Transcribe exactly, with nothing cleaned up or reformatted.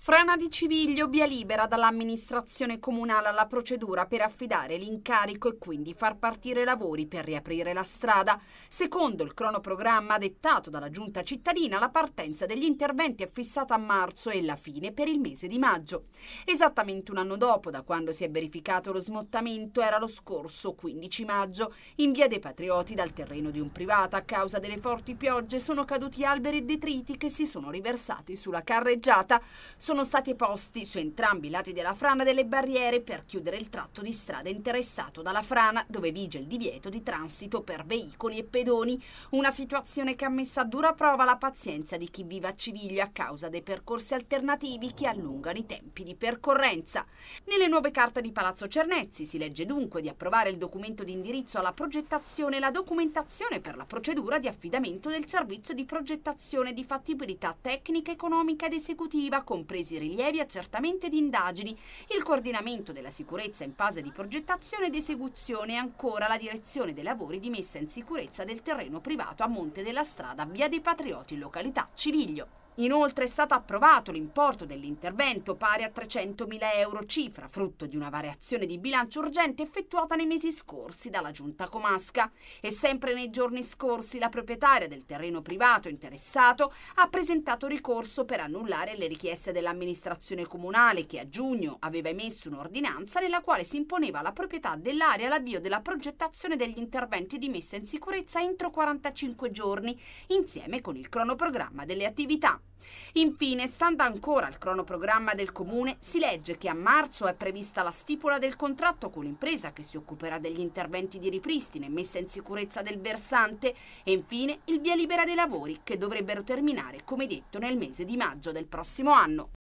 Frana di Civiglio, via libera dall'amministrazione comunale alla procedura per affidare l'incarico e quindi far partire i lavori per riaprire la strada. Secondo il cronoprogramma dettato dalla giunta cittadina, la partenza degli interventi è fissata a marzo e la fine per il mese di maggio. Esattamente un anno dopo da quando si è verificato lo smottamento era lo scorso quindici maggio. In via dei Patrioti, dal terreno di un privato, a causa delle forti piogge sono caduti alberi e detriti che si sono riversati sulla carreggiata. Sono stati posti su entrambi i lati della frana delle barriere per chiudere il tratto di strada interessato dalla frana, dove vige il divieto di transito per veicoli e pedoni. Una situazione che ha messo a dura prova la pazienza di chi vive a Civiglio a causa dei percorsi alternativi che allungano i tempi di percorrenza. Nelle nuove carte di Palazzo Cernezzi si legge dunque di approvare il documento di indirizzo alla progettazione e la documentazione per la procedura di affidamento del servizio di progettazione di fattibilità tecnica, economica ed esecutiva, compresi rilievi, accertamenti ed indagini, il coordinamento della sicurezza in fase di progettazione ed esecuzione e ancora la direzione dei lavori di messa in sicurezza del terreno privato a monte della strada via dei Patrioti in località Civiglio. Inoltre è stato approvato l'importo dell'intervento pari a trecentomila euro, cifra frutto di una variazione di bilancio urgente effettuata nei mesi scorsi dalla Giunta Comasca. E sempre nei giorni scorsi la proprietaria del terreno privato interessato ha presentato ricorso per annullare le richieste dell'amministrazione comunale che a giugno aveva emesso un'ordinanza nella quale si imponeva alla proprietà dell'area l'avvio della progettazione degli interventi di messa in sicurezza entro quarantacinque giorni, insieme con il cronoprogramma delle attività. Infine, stando ancora al cronoprogramma del Comune, si legge che a marzo è prevista la stipula del contratto con l'impresa che si occuperà degli interventi di ripristino e messa in sicurezza del versante e infine il via libera dei lavori che dovrebbero terminare, come detto, nel mese di maggio del prossimo anno.